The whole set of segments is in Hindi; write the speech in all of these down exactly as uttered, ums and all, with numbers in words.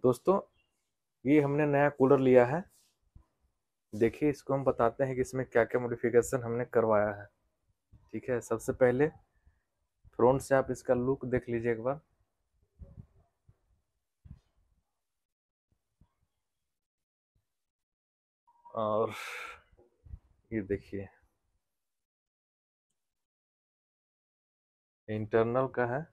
दोस्तों, ये हमने नया कूलर लिया है। देखिए, इसको हम बताते हैं कि इसमें क्या क्या मॉडिफिकेशन हमने करवाया है। ठीक है, सबसे पहले फ्रंट से आप इसका लुक देख लीजिए एक बार। और ये देखिए, इंटरनल का है।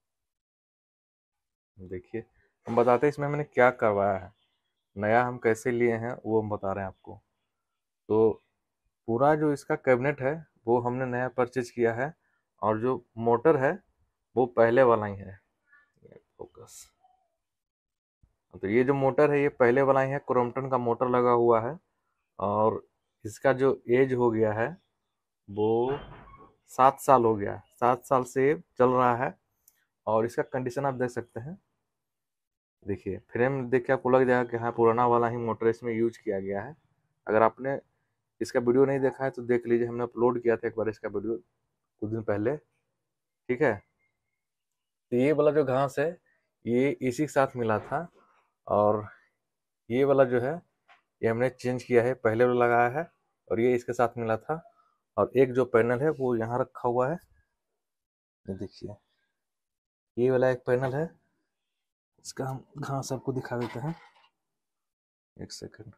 देखिए, हम बताते हैं इसमें हमने क्या करवाया है, नया हम कैसे लिए हैं वो हम बता रहे हैं आपको। तो पूरा जो इसका कैबिनेट है वो हमने नया परचेज किया है, और जो मोटर है वो पहले वाला ही है। फोकस। तो ये जो मोटर है ये पहले वाला ही है, क्रोम्पटन का मोटर लगा हुआ है। और इसका जो एज हो गया है वो सात साल हो गया है। सात साल से ये चल रहा है। और इसका कंडीशन आप देख सकते हैं। देखिए, फ्रेम देख के आपको लग जाएगा कि हाँ, पुराना वाला ही मोटर इसमें यूज किया गया है। अगर आपने इसका वीडियो नहीं देखा है तो देख लीजिए, हमने अपलोड किया था एक बार इसका वीडियो कुछ दिन पहले। ठीक है, तो ये वाला जो घास है ये इसी के साथ मिला था। और ये वाला जो है ये हमने चेंज किया है, पहले वाला लगाया है और ये इसके साथ मिला था। और एक जो पैनल है वो यहाँ रखा हुआ है। ये देखिए, ये वाला एक पैनल है। इसका हम घास आपको दिखा देते हैं, एक सेकंड।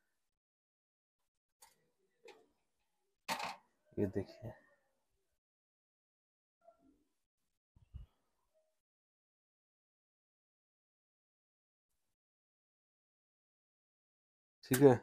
ये देखिए, ठीक है।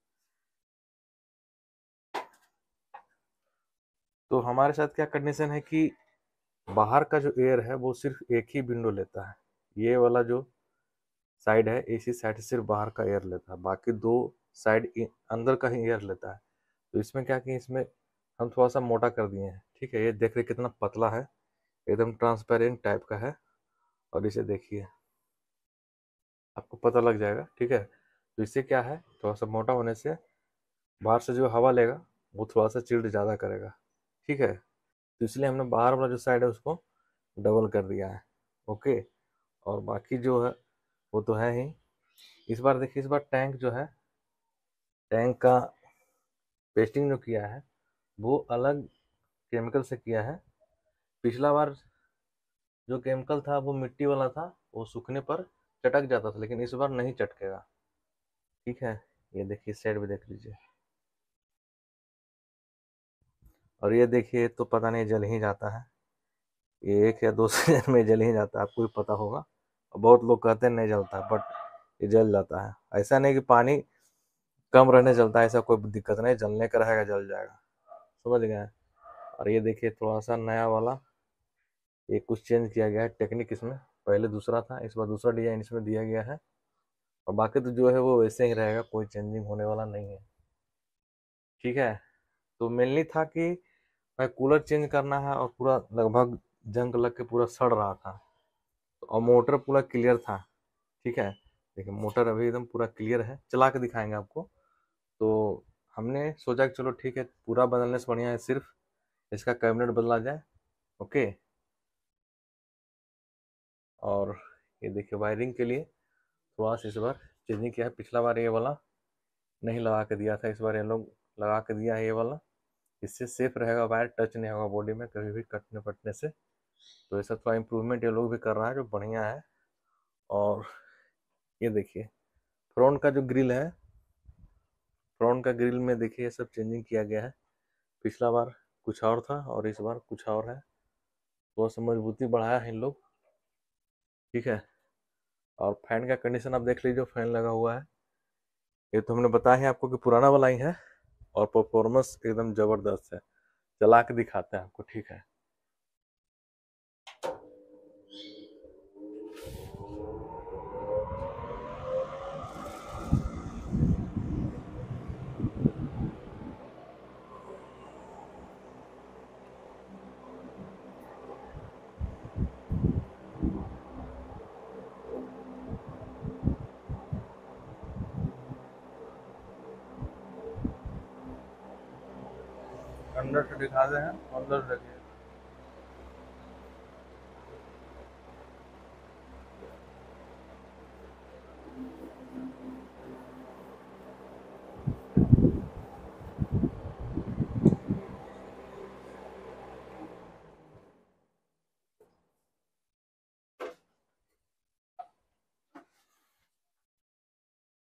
तो हमारे साथ क्या कंडीशन है कि बाहर का जो एयर है वो सिर्फ एक ही विंडो लेता है। ये वाला जो साइड है, इसी साइड सिर्फ बाहर का एयर लेता है, बाकी दो साइड अंदर का ही एयर लेता है। तो इसमें क्या कि इसमें हम थोड़ा सा मोटा कर दिए हैं। ठीक है, ये देख रहे कितना पतला है, एकदम ट्रांसपेरेंट टाइप का है। और इसे देखिए, आपको पता लग जाएगा। ठीक है, तो इससे क्या है, थोड़ा सा मोटा होने से बाहर से जो हवा लेगा वो थोड़ा सा चिल्ड ज़्यादा करेगा। ठीक है, तो इसलिए हमने बाहर वाला जो साइड है उसको डबल कर दिया है। ओके, और बाकी जो है वो तो है ही। इस बार देखिए, इस बार टैंक जो है, टैंक का पेस्टिंग जो किया है वो अलग केमिकल से किया है। पिछला बार जो केमिकल था वो मिट्टी वाला था, वो सूखने पर चटक जाता था, लेकिन इस बार नहीं चटकेगा। ठीक है, ये देखिए, साइड भी देख लीजिए। और ये देखिए, तो पता नहीं जल ही जाता है, ये एक या दो सीजन में जल ही जाता है, आपको भी पता होगा। और बहुत लोग कहते हैं नहीं जलता, बट ये जल जाता है। ऐसा नहीं कि पानी कम रहने जलता है, ऐसा कोई दिक्कत नहीं, जलने का रहेगा जल जाएगा। समझ गए। और ये देखिए, थोड़ा सा नया वाला ये कुछ चेंज किया गया है टेक्निक इसमें। पहले दूसरा था, इस बार दूसरा डिजाइन इसमें दिया गया है। और बाकी तो जो है वो वैसे ही रहेगा, कोई चेंजिंग होने वाला नहीं है। ठीक है, तो मेनली था कि भाई कूलर चेंज करना है, और पूरा लगभग जंग लग के पूरा सड़ रहा था। और मोटर पूरा क्लियर था। ठीक है, देखिए मोटर अभी एकदम पूरा क्लियर है, चला के दिखाएंगे आपको। तो हमने सोचा कि चलो ठीक है, पूरा बदलने से बढ़िया है सिर्फ इसका कैबिनेट बदला जाए। ओके, और ये देखिए, वायरिंग के लिए थोड़ा सा इस बार चेंजिंग किया है। पिछला बार ये वाला नहीं लगा के दिया था, इस बार ये लोग लगा के दिया है ये वाला। इससे सेफ रहेगा, वायर टच नहीं होगा बॉडी में कभी भी कटने पटने से। तो ऐसा थोड़ा इम्प्रूवमेंट ये लोग भी कर रहा है जो बढ़िया है। और ये देखिए, फ्रंट का जो ग्रिल है, फ्रंट का ग्रिल में देखिए ये सब चेंजिंग किया गया है। पिछला बार कुछ और था और इस बार कुछ और है, थोड़ा सा मजबूती बढ़ाया है इन लोग। ठीक है, और फैन का कंडीशन आप देख लीजिए, फैन लगा हुआ है। ये तो हमने बताया है आपको कि पुराना वाला ही है, और परफॉर्मेंस एकदम ज़बरदस्त है। चला के दिखाते हैं आपको। ठीक है, अंदर से दिखा दे हैं, अंदर से देखिए।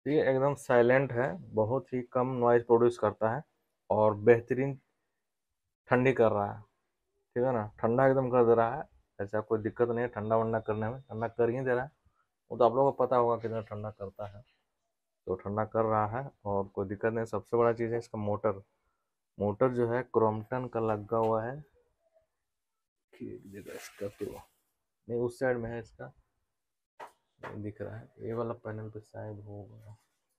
ये एकदम साइलेंट है, बहुत ही कम नॉइज प्रोड्यूस करता है और बेहतरीन ठंडी कर रहा है। ठीक है ना, ठंडा एकदम कर दे रहा है। ऐसा कोई दिक्कत नहीं है ठंडा वंडा करने में, ठंडा कर ही दे रहा है। वो तो आप लोगों को पता होगा कितना ठंडा करता है। तो ठंडा कर रहा है और कोई दिक्कत नहीं। सबसे बड़ा चीज़ है इसका मोटर। मोटर जो है क्रॉम्पटन का लगा हुआ है। एक जगह इसका तो नहीं, उस साइड में है इसका, नहीं दिख रहा है। ये वाला पैनल पे शायद होगा।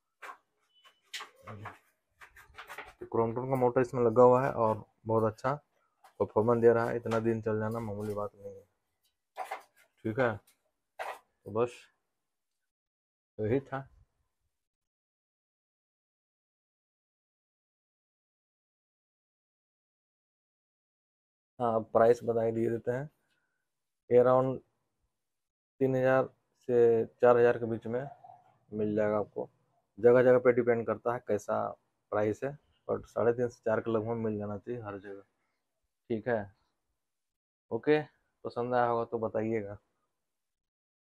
तो क्रॉम्पटन का मोटर इसमें लगा हुआ है और बहुत अच्छा परफॉर्मेंस दे रहा है। इतना दिन चल जाना मामूली बात नहीं है। ठीक है, तो बस यही था। हाँ, प्राइस बता ही दिए देते हैं। ये अराउंड तीन हजार से चार हजार के बीच में मिल जाएगा आपको। जगह जगह पे डिपेंड करता है कैसा प्राइस है, बट साढ़े तीन से चार के लगभग मिल जाना चाहिए हर जगह। ठीक है, ओके। पसंद आया होगा तो बताइएगा।